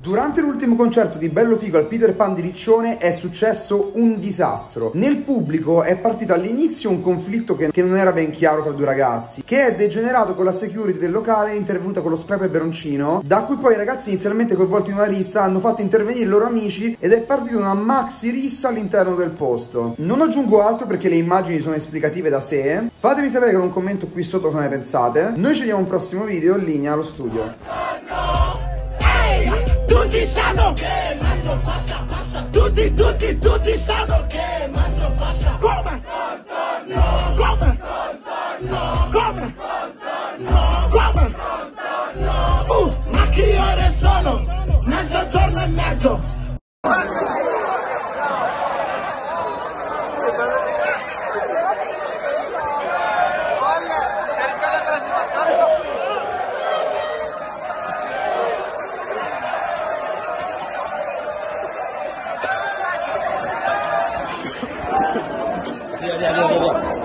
Durante l'ultimo concerto di Bello Figo al Peter Pan di Riccione è successo un disastro. Nel pubblico è partito all'inizio un conflitto che non era ben chiaro tra due ragazzi, che è degenerato con la security del locale intervenuta con lo spray peperoncino, da cui poi i ragazzi inizialmente coinvolti in una rissa hanno fatto intervenire i loro amici ed è partita una maxi rissa all'interno del posto. Non aggiungo altro perché le immagini sono esplicative da sé. Fatemi sapere con un commento qui sotto cosa ne pensate. Noi ci vediamo a un prossimo video, in linea allo studio. Tutti sanno che mangio pasta, pasta. Tutti sanno che mangio pasta. Come? No, come? No, come? No, come? No, ma che ore sono? Mezzogiorno e mezzo. Via.